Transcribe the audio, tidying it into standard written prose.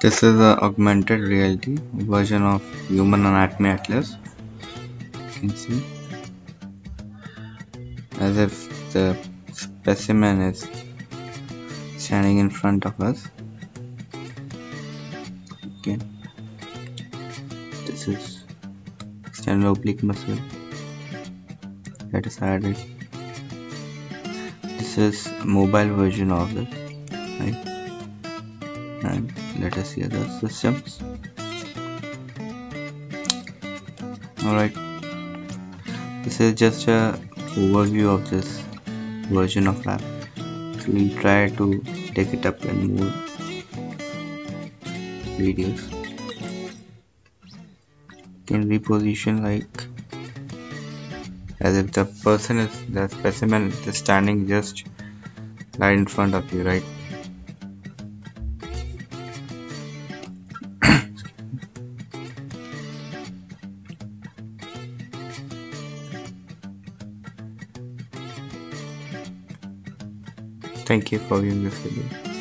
This is a augmented reality version of Human Anatomy Atlas. You can see as if the specimen is standing in front of us. Okay, this is external oblique muscle. Let us add it. This is a mobile version of it, right? And let us see other systems. Alright, this is just a overview of this version of app. So we'll try to take it up in more videos. You can reposition like as if the specimen is standing just right in front of you, right? Thank you for viewing this video.